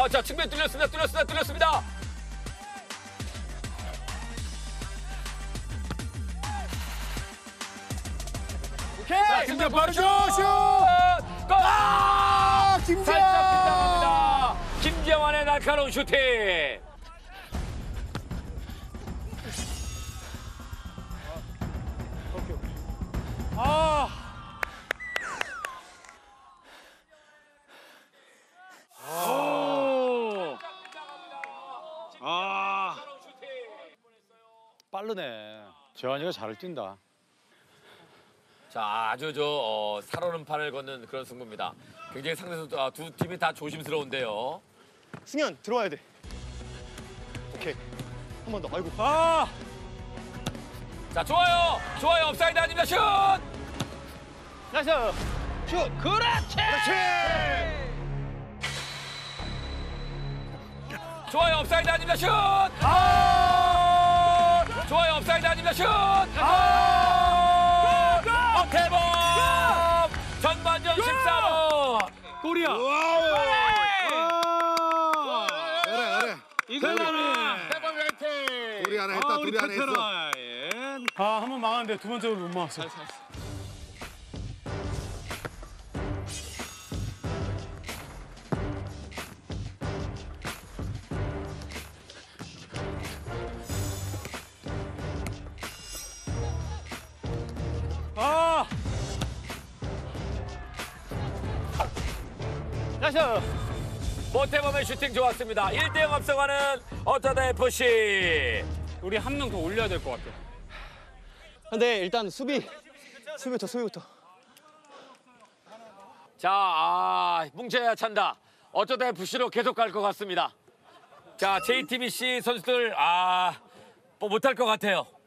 자, 측면 뚫렸습니다. 오케이. 김재환 빠르죠, 슛! 골! 김재환! 살짝 빗나갑니다. 김재환의 날카로운 슈팅. 아. 오. 아. 빠르네. 재환이가 잘 뛴다. 자, 아주 살얼음 판을 걷는 그런 승부입니다. 굉장히 상대 선수 두 팀이 다 조심스러운데요. 승현 들어와야 돼. 오케이. 한 번 더. 아이고. 아. 자, 좋아요. 업사이드 아닙니다. 슛! 나이스. 슛. 그렇지. 좋아요. 업사이드 아닙니다. 슛! 좋아요. 업사이드 아닙니다. 슛! 대범! 전반전 14번! 골이야. 그래. 이거는 대박 화이팅! 둘이 하나 했다, 둘이 하나 했어. 한 번 망했는데 두 번째로 못 막았어. 아! 나이스. 모태범의 슈팅 좋았습니다. 1대0 앞서가는 어쩌다 FC. 우리 한 명 더 올려야 될 것 같아. 근데 일단 수비부터. 자, 뭉쳐야 찬다. 어쩌다 FC로 계속 갈 것 같습니다. 자, JTBC 선수들, 뭐 못할 것 같아요.